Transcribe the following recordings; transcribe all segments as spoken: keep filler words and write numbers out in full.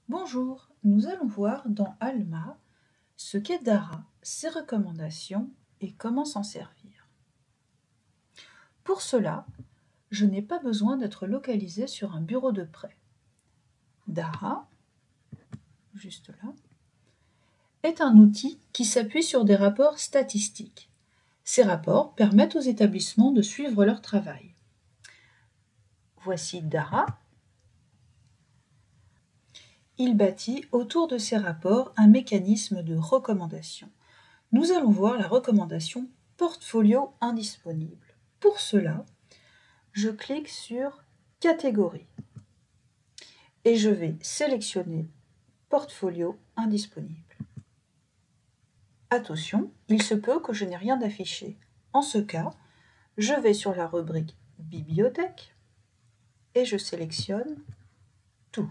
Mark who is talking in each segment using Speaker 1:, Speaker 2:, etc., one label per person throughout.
Speaker 1: Bonjour, nous allons voir dans Alma ce qu'est Dara, ses recommandations et comment s'en servir. Pour cela, je n'ai pas besoin d'être localisé sur un bureau de prêt. Dara, juste là, est un outil qui s'appuie sur des rapports statistiques. Ces rapports permettent aux établissements de suivre leur travail. Voici Dara. Il bâtit autour de ces rapports un mécanisme de recommandation. Nous allons voir la recommandation portfolio indisponible. Pour cela, je clique sur catégorie et je vais sélectionner portfolio indisponible. Attention, il se peut que je n'ai rien d'affiché. En ce cas, je vais sur la rubrique bibliothèque et je sélectionne tout.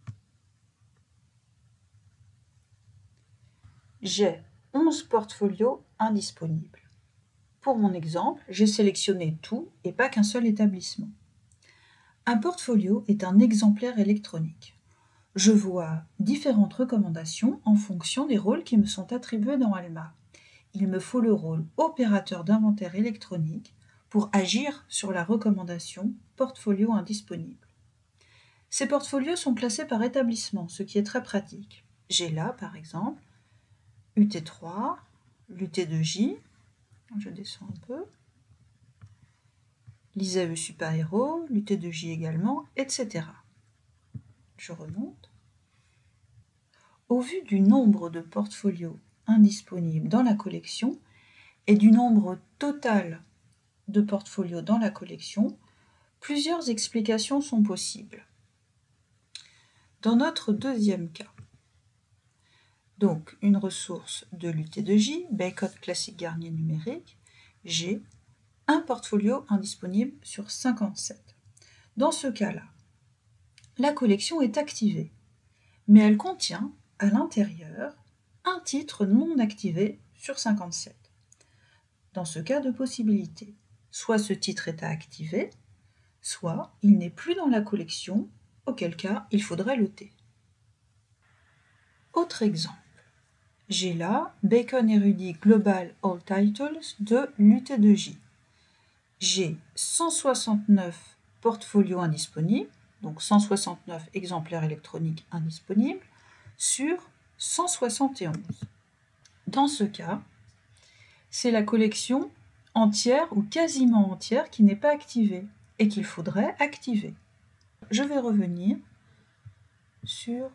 Speaker 1: J'ai onze portfolios indisponibles. Pour mon exemple, j'ai sélectionné tout et pas qu'un seul établissement. Un portfolio est un exemplaire électronique. Je vois différentes recommandations en fonction des rôles qui me sont attribués dans Alma. Il me faut le rôle opérateur d'inventaire électronique pour agir sur la recommandation portfolio indisponible. Ces portfolios sont classés par établissement, ce qui est très pratique. J'ai là, par exemple, U T trois, l'U T deux J, je descends un peu, l'I S A E Super-Héros, l'U T deux J également, et cetera. Je remonte. Au vu du nombre de portfolios indisponibles dans la collection et du nombre total de portfolios dans la collection, plusieurs explications sont possibles. Dans notre deuxième cas, donc une ressource de l'U T deux J, Bacon Classic Garnier numérique, j'ai un portfolio indisponible sur cinquante-sept. Dans ce cas-là, la collection est activée, mais elle contient à l'intérieur un titre non activé sur cinquante-sept. Dans ce cas de possibilité, soit ce titre est à activer, soit il n'est plus dans la collection, auquel cas il faudrait le T. Autre exemple, j'ai là Bacon Érudit Global All Titles de l'U T deux J. J'ai cent soixante-neuf portfolios indisponibles, donc cent soixante-neuf exemplaires électroniques indisponibles, sur cent soixante et onze. Dans ce cas, c'est la collection entière ou quasiment entière qui n'est pas activée et qu'il faudrait activer. Je vais revenir sur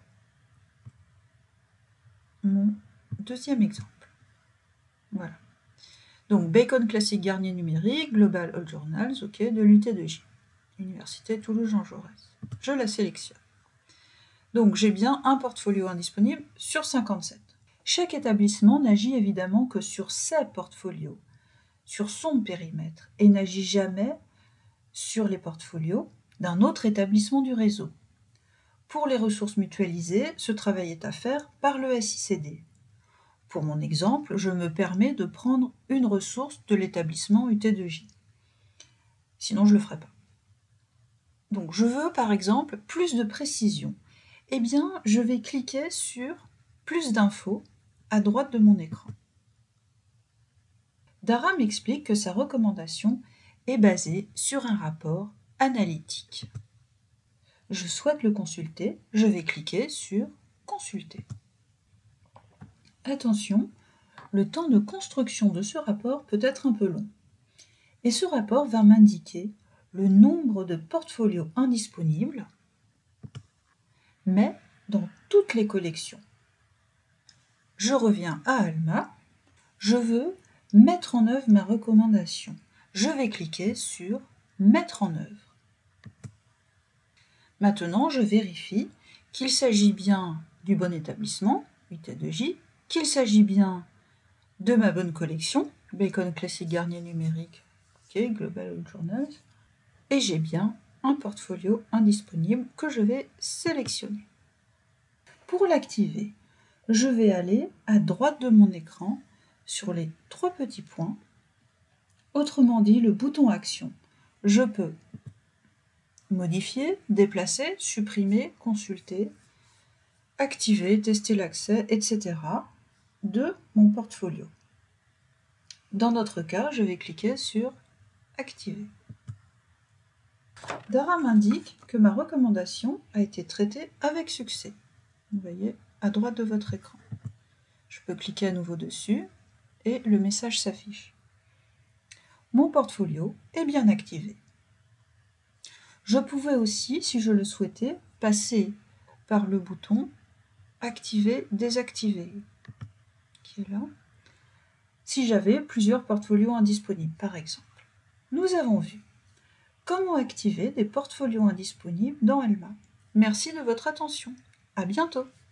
Speaker 1: mon deuxième exemple. Voilà. Donc Bacon Classic Garnier numérique, Global All Journals, ok, de l'U T deux J, Université Toulouse-Jean Jaurès. Je la sélectionne. Donc j'ai bien un portfolio indisponible sur cinquante-sept. Chaque établissement n'agit évidemment que sur ses portfolios, sur son périmètre, et n'agit jamais sur les portfolios d'un autre établissement du réseau. Pour les ressources mutualisées, ce travail est à faire par le S I C D. Pour mon exemple, je me permets de prendre une ressource de l'établissement U T deux J. Sinon, je ne le ferai pas. Donc, je veux, par exemple, plus de précision. Eh bien, je vais cliquer sur « Plus d'infos » à droite de mon écran. Dara m'explique que sa recommandation est basée sur un rapport analytique. Je souhaite le consulter, je vais cliquer sur « Consulter ». Attention, le temps de construction de ce rapport peut être un peu long. Et ce rapport va m'indiquer le nombre de portfolios indisponibles, mais dans toutes les collections. Je reviens à Alma, je veux mettre en œuvre ma recommandation. Je vais cliquer sur « Mettre en œuvre ». Maintenant, je vérifie qu'il s'agit bien du bon établissement, U T deux J, qu'il s'agit bien de ma bonne collection, Bacon Classic Garnier numérique, okay, Global Journals, et j'ai bien un portfolio indisponible que je vais sélectionner. Pour l'activer, je vais aller à droite de mon écran sur les trois petits points, autrement dit le bouton Action. Je peux modifier, déplacer, supprimer, consulter, activer, tester l'accès, et cetera de mon portfolio. Dans notre cas, je vais cliquer sur « Activer ». Dara m'indique que ma recommandation a été traitée avec succès. Vous voyez à droite de votre écran. Je peux cliquer à nouveau dessus et le message s'affiche. Mon portfolio est bien activé. Je pouvais aussi, si je le souhaitais, passer par le bouton « Activer, désactiver » qui est là, si j'avais plusieurs portfolios indisponibles, par exemple. Nous avons vu comment activer des portfolios indisponibles dans Alma. Merci de votre attention. À bientôt.